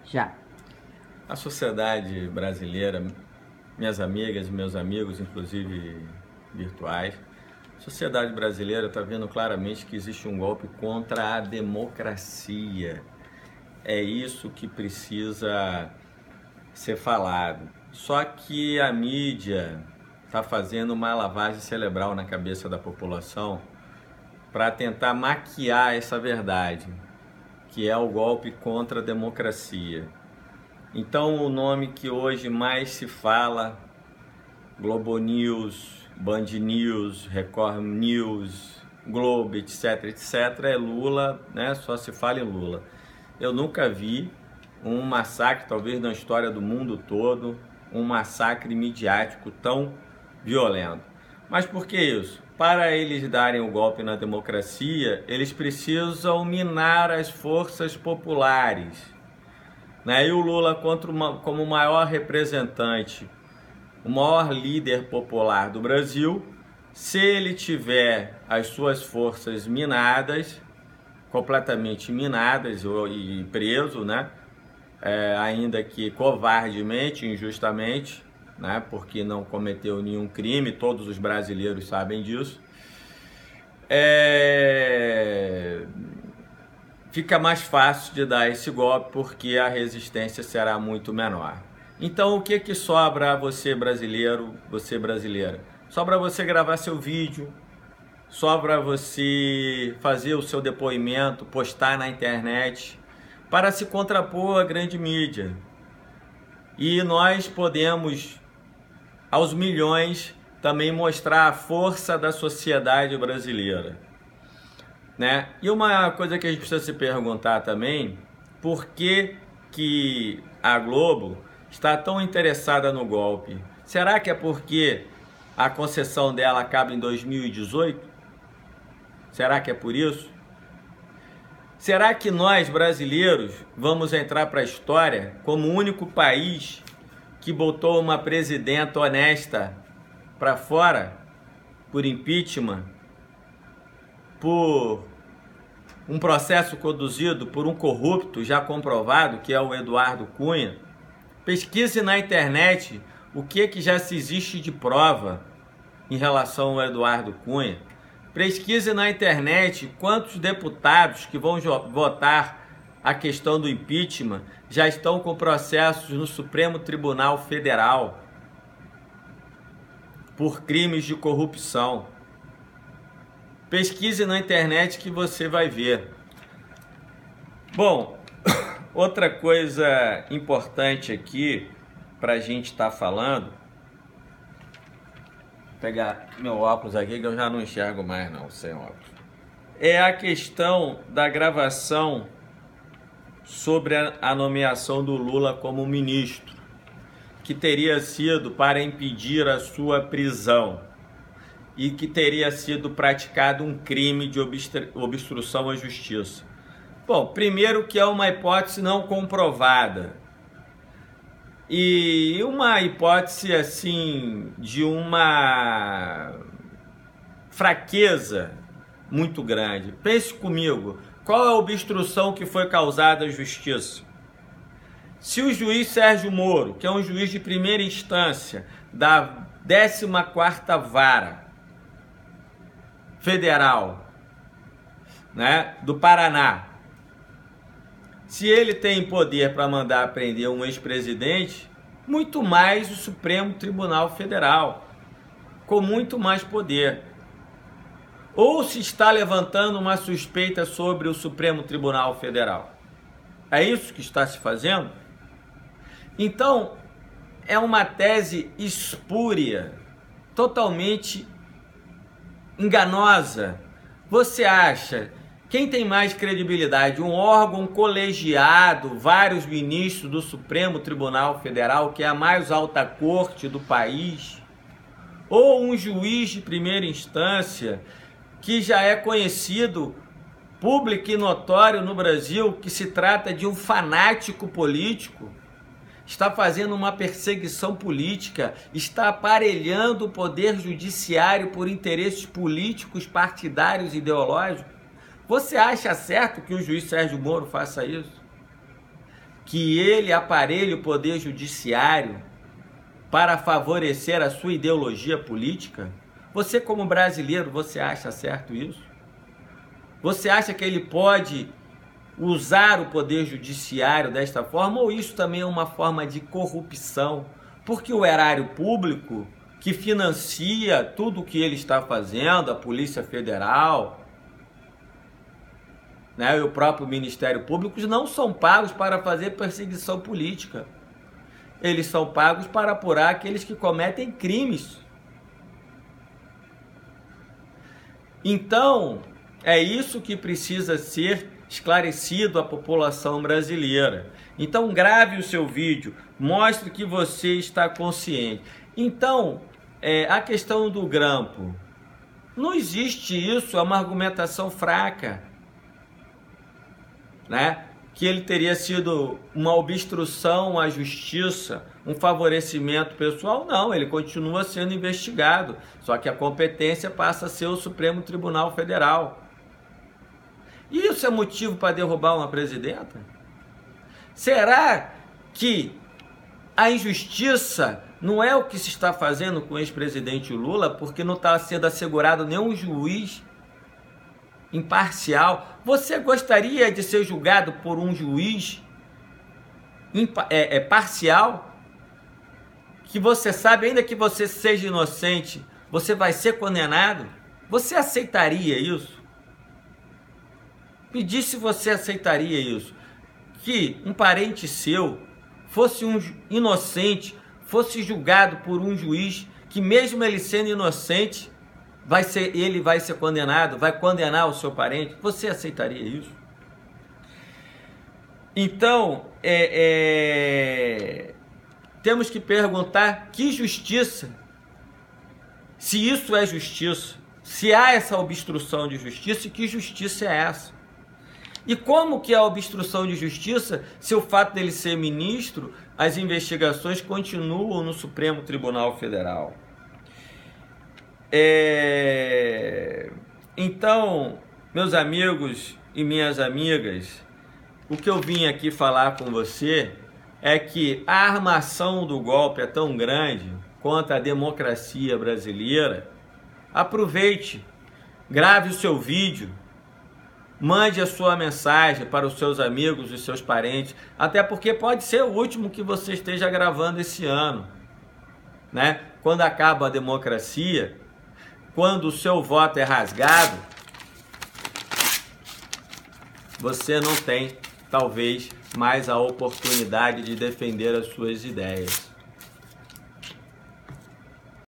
Já. A sociedade brasileira, minhas amigas e meus amigos, inclusive virtuais, a sociedade brasileira está vendo claramente que existe um golpe contra a democracia. É isso que precisa ser falado. Só que a mídia está fazendo uma lavagem cerebral na cabeça da população para tentar maquiar essa verdade, que é o golpe contra a democracia. Então o nome que hoje mais se fala, Globo News, Band News, Record News, Globo, etc, etc, é Lula, né? Só se fala em Lula. Eu nunca vi um massacre, talvez na história do mundo todo, um massacre midiático tão violento. Mas por que isso? Para eles darem o golpe na democracia, eles precisam minar as forças populares, né? E o Lula, como o maior representante, o maior líder popular do Brasil, se ele tiver as suas forças minadas, completamente minadas e preso, né? Ainda que covardemente, injustamente, né? Porque não cometeu nenhum crime, todos os brasileiros sabem disso, fica mais fácil de dar esse golpe porque a resistência será muito menor. Então o que sobra a você brasileiro, você brasileira? Sobra você gravar seu vídeo, sobra você fazer o seu depoimento, postar na internet, para se contrapor à grande mídia. E nós podemos, aos milhões, também mostrar a força da sociedade brasileira, né? E uma coisa que a gente precisa se perguntar também, por que a Globo está tão interessada no golpe? Será que é porque a concessão dela acaba em 2018? Será que é por isso? Será que nós, brasileiros, vamos entrar para a história como o único país que botou uma presidenta honesta para fora por impeachment, por um processo conduzido por um corrupto já comprovado, que é o Eduardo Cunha? Pesquise na internet o que já se existe de prova em relação ao Eduardo Cunha. Pesquise na internet quantos deputados que vão votar a questão do impeachment já estão com processos no Supremo Tribunal Federal por crimes de corrupção. Pesquise na internet que você vai ver. Bom, outra coisa importante aqui para a gente estar falando, vou pegar meu óculos aqui que eu já não enxergo mais não, sem óculos, é a questão da gravação sobre a nomeação do Lula como ministro, que teria sido para impedir a sua prisão e que teria sido praticado um crime de obstrução à justiça. Bom, primeiro que é uma hipótese não comprovada e uma hipótese assim de uma fraqueza muito grande. Pense comigo, qual é a obstrução que foi causada à justiça? Se o juiz Sérgio Moro, que é um juiz de primeira instância da 14ª Vara Federal, né, do Paraná, se ele tem poder para mandar prender um ex-presidente, muito mais o Supremo Tribunal Federal, com muito mais poder. Ou se está levantando uma suspeita sobre o Supremo Tribunal Federal. É isso que está se fazendo? Então, é uma tese espúria, totalmente enganosa. Você acha, quem tem mais credibilidade? Um órgão colegiado, vários ministros do Supremo Tribunal Federal, que é a mais alta corte do país? Ou um juiz de primeira instância, que já é conhecido, público e notório no Brasil, que se trata de um fanático político, está fazendo uma perseguição política, está aparelhando o poder judiciário por interesses políticos, partidários e ideológicos? Você acha certo que o juiz Sérgio Moro faça isso? que ele aparelhe o poder judiciário para favorecer a sua ideologia política? Você, como brasileiro, você acha certo isso? Você acha que ele pode usar o poder judiciário desta forma, ou isso também é uma forma de corrupção? Porque o erário público, que financia tudo o que ele está fazendo, a Polícia Federal, né, e o próprio Ministério Público, não são pagos para fazer perseguição política. Eles são pagos para apurar aqueles que cometem crimes. Então, é isso que precisa ser esclarecido à população brasileira. Então, grave o seu vídeo, mostre que você está consciente. Então, a questão do grampo, não existe isso, é uma argumentação fraca, né? Que ele teria sido uma obstrução à justiça, um favorecimento pessoal. Não, ele continua sendo investigado, só que a competência passa a ser o Supremo Tribunal Federal. E isso é motivo para derrubar uma presidenta? Será que a injustiça não é o que se está fazendo com o ex-presidente Lula, porque não está sendo assegurado nenhum juiz imparcial? Você gostaria de ser julgado por um juiz parcial? Que você sabe, ainda que você seja inocente, você vai ser condenado? Você aceitaria isso? Me diz se você aceitaria isso. Que um parente seu fosse um inocente, fosse julgado por um juiz que, mesmo ele sendo inocente, ele vai ser condenado, vai condenar o seu parente. Você aceitaria isso? Então, temos que perguntar que justiça, se isso é justiça, se há essa obstrução de justiça, e que justiça é essa? E como que é a obstrução de justiça se o fato dele ser ministro, as investigações continuam no Supremo Tribunal Federal? Então, meus amigos e minhas amigas, o que eu vim aqui falar com você é que a armação do golpe é tão grande contra a democracia brasileira. Aproveite, grave o seu vídeo, mande a sua mensagem para os seus amigos e seus parentes, até porque pode ser o último que você esteja gravando esse ano, né? Quando acaba a democracia, quando o seu voto é rasgado, você não tem, talvez, mais a oportunidade de defender as suas ideias.